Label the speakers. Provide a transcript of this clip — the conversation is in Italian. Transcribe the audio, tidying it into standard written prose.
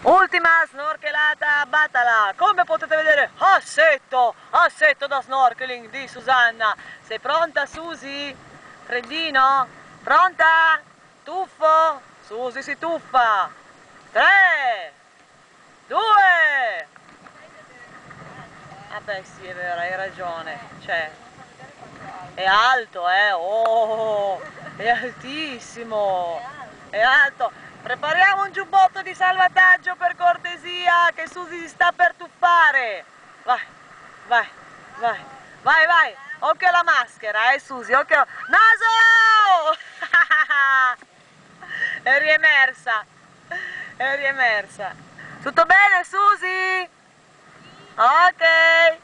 Speaker 1: Ultima snorkelata a Batala. Come potete vedere, assetto da snorkeling di Susanna. Sei pronta, Susi? Freddino? Pronta? Tuffo? Susi si tuffa. 3, 2. Vabbè, sì, è vero, hai ragione. Cioè, è alto, oh, è altissimo. È alto. Prepariamo un giubbotto di salvataggio per cortesia, che Susi si sta per tuffare. Vai, vai, vai, vai, vai. Occhio alla maschera, Susi, occhio. Naso! È riemersa, è riemersa. Tutto bene, Susi? Ok.